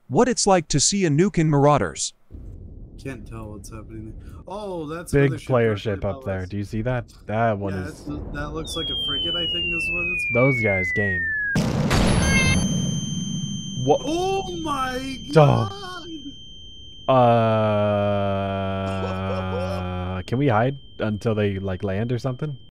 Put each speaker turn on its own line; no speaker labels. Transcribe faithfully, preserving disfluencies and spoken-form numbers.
what it's like to see a nuke in Marauders.
Can't tell what's happening there. Oh, that's
Big
another ship
player
directly
ship up
above
there.
us.
Do you see that? That one
Yeah,
is...
it's, that looks like a frigate, I think is what it's called.
Those guys game. What?
Oh my
Duh.
god!
Uh, can we hide until they like land or something?